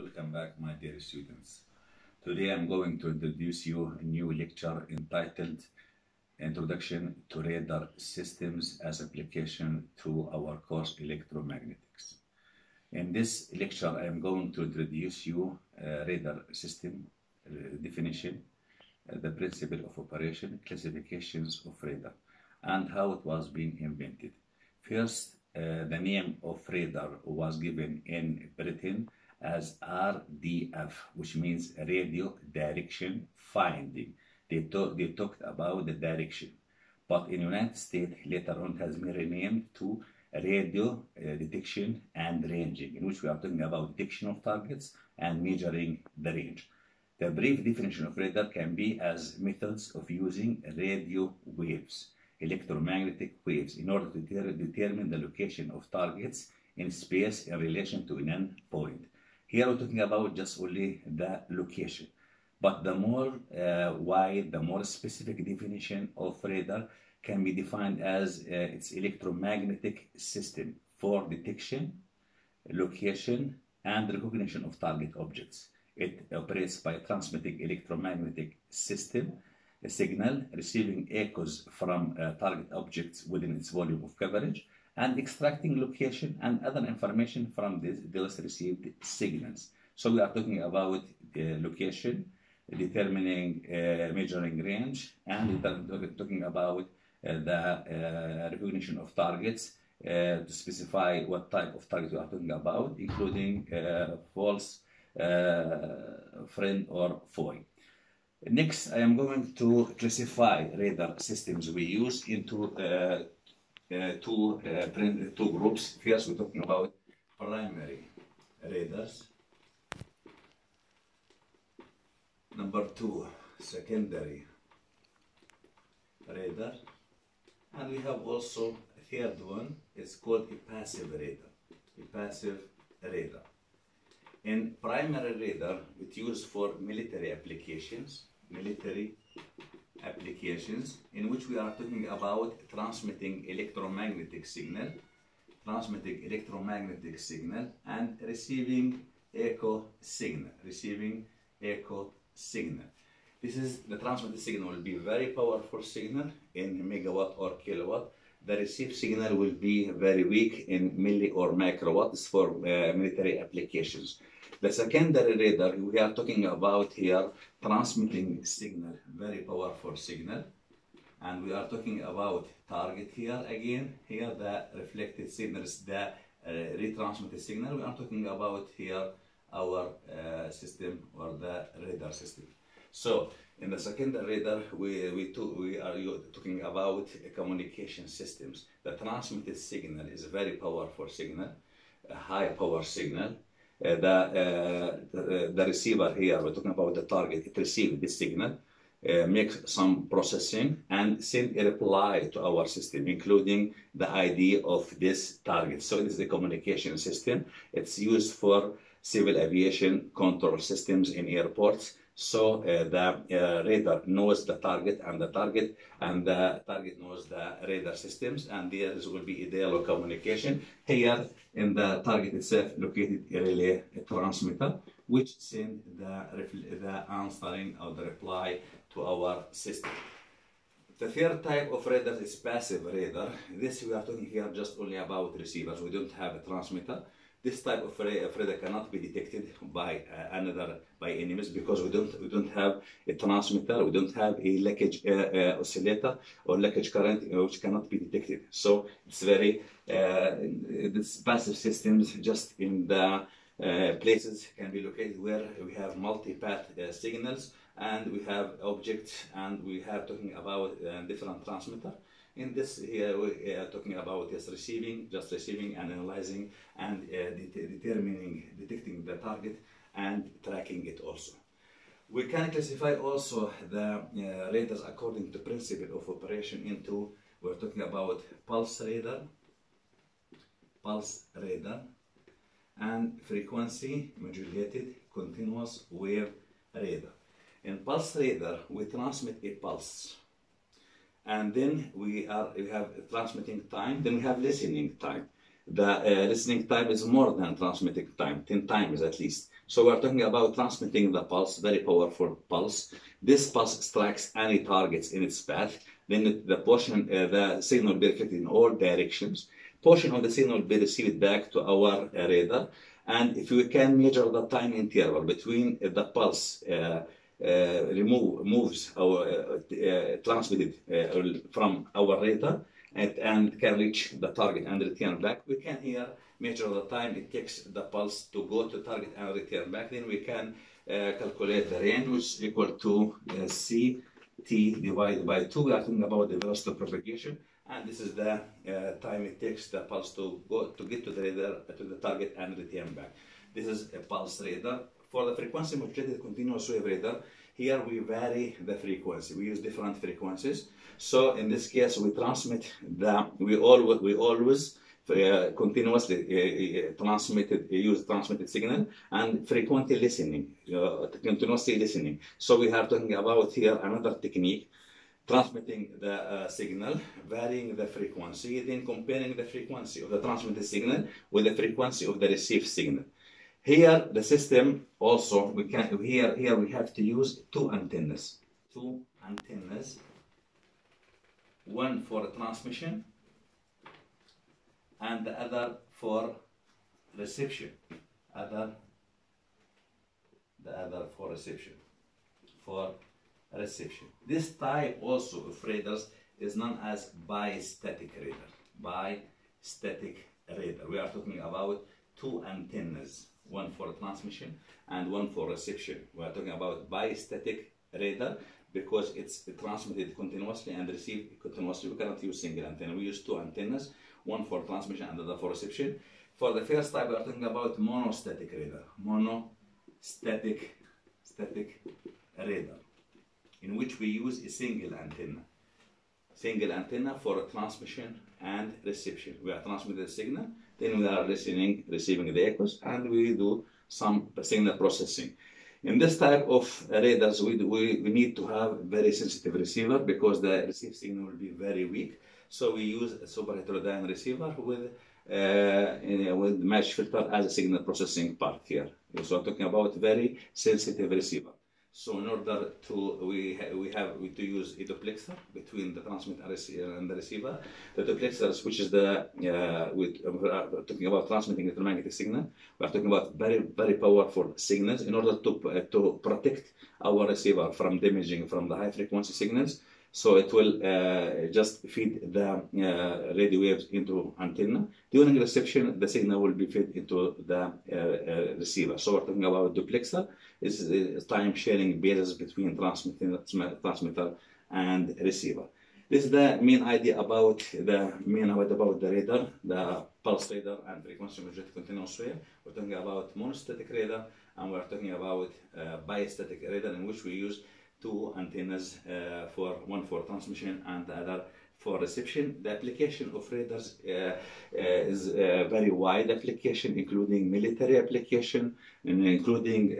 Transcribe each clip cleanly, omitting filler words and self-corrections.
Welcome back, my dear students. Today I'm going to introduce you a new lecture entitled Introduction to Radar Systems as Application to our course Electromagnetics. In this lecture, I am going to introduce you radar system definition, the principle of operation, classifications of radar, and how it was being invented. First, the name of radar was given in Britain as RDF, which means radio direction finding. They talked about the direction, but in United States later on has been renamed to radio detection and ranging, in which we are talking about detection of targets and measuring the range. The brief definition of radar can be as methods of using radio waves, electromagnetic waves, in order to determine the location of targets in space in relation to an endpoint. Here we're talking about just only the location. But the more wide, the more specific definition of radar can be defined as its electromagnetic system for detection, location, and recognition of target objects. It operates by transmitting electromagnetic system, a signal, receiving echoes from target objects within its volume of coverage, and extracting location and other information from those received signals. So we are talking about location, determining measuring range, and talking about the recognition of targets to specify what type of target we are talking about, including false, friend, or foe. Next, I am going to classify radar systems we use into two groups. First, we're talking about primary radars. Number two, secondary radar. And we have also a third one. It's called a passive radar. A passive radar. In primary radar, it's used for military applications. In which we are talking about transmitting electromagnetic signal, and receiving echo signal. This is the transmitted signal will be very powerful signal in megawatt or kilowatt. The received signal will be very weak in milli or microwatts for military applications. The secondary radar, we are talking about here transmitting signal, very powerful signal. And we are talking about target here again. Here the reflected signal is the retransmitted signal. We are talking about here our system or the radar system. So in the secondary radar, we are talking about communication systems. The transmitted signal is a very powerful signal, a high power signal. The receiver here, we're talking about the target, it receives this signal, makes some processing, and send a reply to our system, including the ID of this target. So it is a communication system. It's used for civil aviation control systems in airports. So the radar knows the target, and the target knows the radar systems, and there will be a dialogue communication. Here in the target itself located a relay transmitter, which send the answering or the reply to our system. The third type of radar is passive radar. This we are talking here just only about receivers. We don't have a transmitter. This type of radar cannot be detected by enemies, because we don't have a transmitter, we don't have a leakage oscillator or leakage current, which cannot be detected. So it's very this passive systems just in the places can be located where we have multi-path signals, and we have objects, and we have talking about different transmitter. In this here we are talking about just receiving and analyzing and detecting the target and tracking it also. We can classify also the radars according to principle of operation into, we're talking about pulse radar, and frequency modulated continuous wave radar. In pulse radar, we transmit a pulse. And then we have transmitting time, then we have listening time. the listening time is more than transmitting time, 10 times at least. So we're talking about transmitting the pulse, very powerful pulse. This pulse strikes any targets in its path. Then the signal will be reflected in all directions. Portion of the signal will be received back to our radar. And if we can measure the time interval between the pulse moves our transmitted from our radar and can reach the target and return back, we can here measure the time it takes the pulse to go to target and return back. Then we can calculate the range, which is equal to ct divided by 2. We are talking about the velocity of propagation, and this is the time it takes the pulse to get to the radar, to the target and return back. This is a pulse radar. For the frequency modulated continuous wave radar, here we vary the frequency. We use different frequencies. So in this case, we transmit we always continuously use transmitted signal and frequently listening, continuously listening. So we are talking about here another technique, transmitting the signal, varying the frequency, then comparing the frequency of the transmitted signal with the frequency of the received signal. Here the system also, we have to use two antennas, one for transmission and the other for reception, the other for reception. This type also of radars is known as bistatic radar. We are talking about two antennas, one for transmission and one for reception. We are talking about bistatic radar because it's transmitted continuously and received continuously. We cannot use single antenna. We use two antennas, one for transmission and the other for reception. For the first type, we are talking about monostatic radar, in which we use a single antenna for transmission and reception. We are transmitting the signal, then we are receiving the echoes, and we do some signal processing. In this type of radars, we need to have very sensitive receiver because the received signal will be very weak. So we use a super heterodyne receiver with mesh filter as a signal processing part here. So I'm talking about very sensitive receiver. So in order to, we have to use a duplexer between the transmitter and the receiver. The duplexer switches the, we're talking about transmitting electromagnetic signal. We're talking about very, very powerful signals in order to protect our receiver from damaging from the high frequency signals. So it will just feed the radio waves into antenna. During reception, the signal will be fed into the receiver. So we're talking about duplexer. This is time sharing basis between transmitter and receiver. This is the main idea about the radar, the pulse radar and frequency modulated continuous wave. We're talking about monostatic radar, and we're talking about bistatic radar, in which we use two antennas, one for transmission and the other for reception. The application of radars is a very wide application, including military application, and including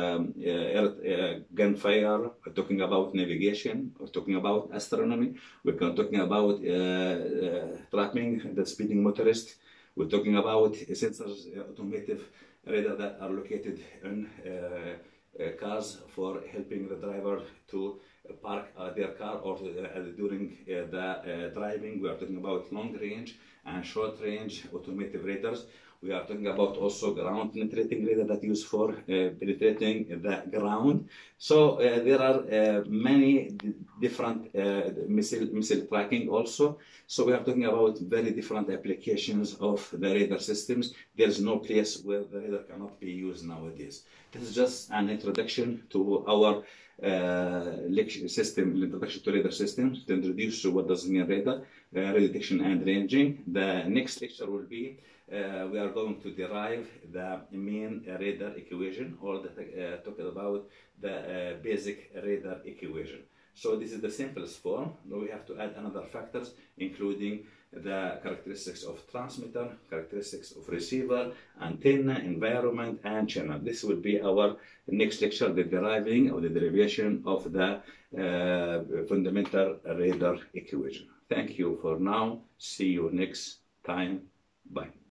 gunfire. We're talking about navigation. We're talking about astronomy. We're talking about tracking the speeding motorist. We're talking about sensors, automotive radar that are located in cars for helping the driver to park their car or during the driving. We are talking about long range and short range automotive radars. We are talking about also ground penetrating radar that used for penetrating the ground. So there are many different missile tracking also. So we are talking about very different applications of the radar systems. There is no place where the radar cannot be used nowadays. This is just an introduction to our lecture system, introduction to radar systems, to introduce you what does mean radar, radio detection and ranging. The next lecture will be we are going to derive the main radar equation, or talk about the basic radar equation. So this is the simplest form. Now we have to add another factors, including the characteristics of transmitter, characteristics of receiver, antenna, environment, and channel. This will be our next lecture, the deriving or the derivation of the fundamental radar equation. Thank you for now. See you next time. Bye.